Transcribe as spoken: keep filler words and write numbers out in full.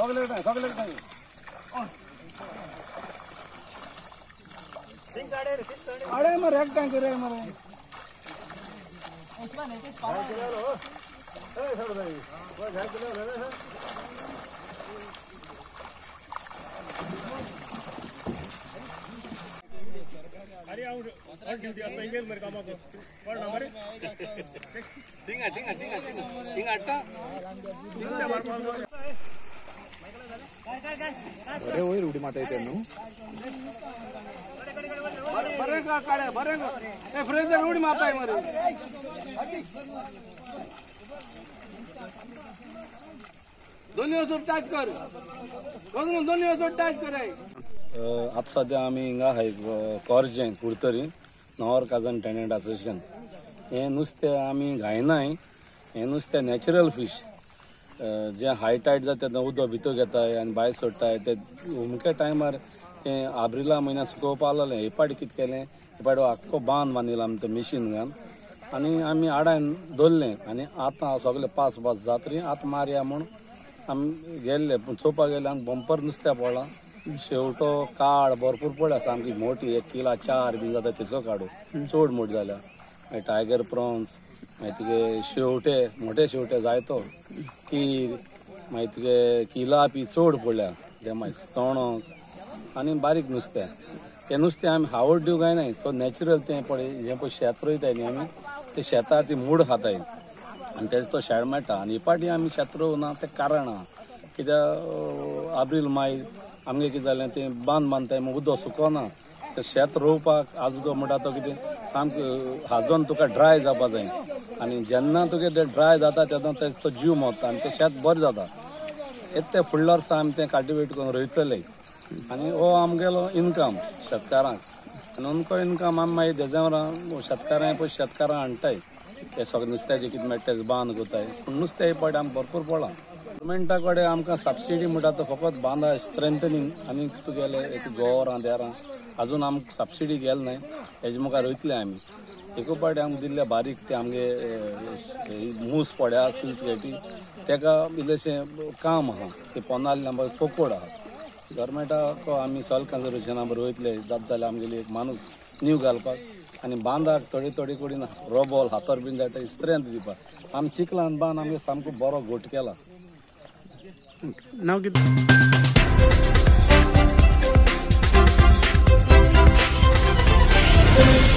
सगळे काय सगळे काय तीन साडे रे तीन साडे अरे मरे एक टँक रे मरे उसमें नहीं कुछ पारा चला लो ए सर भाई वो घर चला लो ना अरे आओ और ड्यूटी आ सही मेरे काम को और नंबर टिंगा टिंगा टिंगा टिंगा अट्टा टिंगा बार बार अरे वही रूटी माता इथे नु बरे का काढे बरे ए फ्रेंड रूटी माता आहे मरे दोन्ही वस्तू टच कर बघून दोन्ही वस्तू टच कराय आता सध्या आम्ही हिंगा हाय कॉर्जे कुर्तरी नॉर काजन टेनंट असोसिएशन हे नुसते आम्ही घायनाय हे नुसते नॅचरल फिश जे हाय टायड जाता तेन्ना उदक भितर घेताय आनी भायर सोडटाय ते उमके टायमार ते आब्रिला म्हयन्या सुकोवपा लागलें हे पाटी कितें केलें हे पाटी आख्खो बांद बांदिलो आमी ते मशीन घालून आनी आमी आडायन दवरलें आनी आतां सगळें पास पास जातरी आतां मारया म्हूण आमी गेल्ले पूण चोवपाक गेले आनी बंपर नुस्तें पडलां शेवटो काळ भरपूर पडल्या सामकी मोठी एक किला चार बी जाता तेचो काडू चड मोठी जाल्या मागीर टायगर प्रॉन्स मागीर तुगे शेवटे मोठे शेवटे जाय तो कीर मागीर तुगे किलापी चड पडल्या ते मागीर तोणक आनी बारीक नुस्तें तें नुस्तें आमी हावड दिवं काय नाय तो नॅचरल तें पळय हें पळय शेत रोयताय न्ही आमी ते शेतां ती मूड खाताय आनी तेजो तो शेळ मेळटा आनी ही पाटी आमी शेत रोवना तें कारण आहा कित्याक आब्रील माय आमगे कितें जालें तें बांद बांदताय मग उदक सुकोना ते शेत रोवपाक आजूक म्हणटा तो कितें सामकें हाजोन तुका ड्राय जावपा जाय आनी जेन्ना तुगे ते ड्राय जाता तेन्ना तेजो तो जीव मोडटा आनी तें शेत बरें जाता येते फुडल्या वर्सा आमी तें कल्टिवेट करून रोयतले आनी हो आमगेलो इनकम शेतकारांक आनी अमको इनकम आमी मागीर तेज्या वरां शेतकारांक पळय शेतकारांक हाडटाय ते सगळें नुस्त्याचें कितें मेळटा तें बांद कोताय पूण नुस्तें पळय आमकां भरपूर पडलां गव्हर्मेंटा कडेन आमकां सबसिडी म्हणटा तो फकत बांदा स्ट्रेंथनींग आनी तुगेले एक गोवरां देरां अजून आमकां सबसिडी गेल नाय हेजे मुखार रोयतले आमी एकू पाटी आमकां दिल्ले बारीक ते आमगे मूस पड्या स्विच गेटी तेका इल्लेशें काम आहा ते पोनाल नंबर कोकोड आहा गव्हर्मेंटाक आमी सॉयल कन्जर्वेशना बरोबर वयतले जाता जाल्यार आमगेली एक माणूस नीव घालपाक आनी बांदाक थोडी थोडी कडेन रोबोल हातोर बीन जाय ते स्ट्रेंथ दिवपाक आमी चिखलान बांद आमगे सामको बरो घोट केला नाव कितें Thank you.